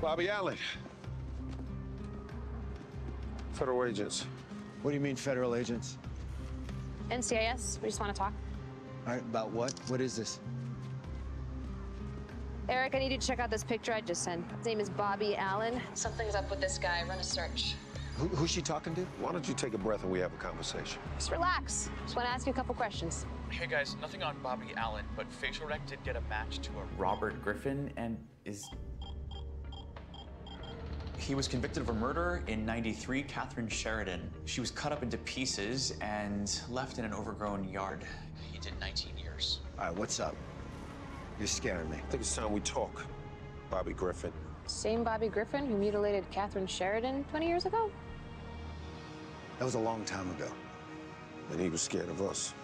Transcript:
Bobby Allen. Federal agents. What do you mean, federal agents? NCIS, we just want to talk. All right, about what? What is this? Eric, I need you to check out this picture I just sent. His name is Bobby Allen. Something's up with this guy. Run a search. Who's she talking to? Why don't you take a breath and we have a conversation? Just relax. Just want to ask you a couple questions. Hey guys, nothing on Bobby Allen, but facial rec did get a match to a Robert Griffin, and he was convicted of a murder in '93, Catherine Sheridan. She was cut up into pieces and left in an overgrown yard. He did 19 years. All right, what's up? You're scaring me. I think it's time we talk, Bobby Griffin. Same Bobby Griffin who mutilated Catherine Sheridan 20 years ago? That was a long time ago. And he was scared of us.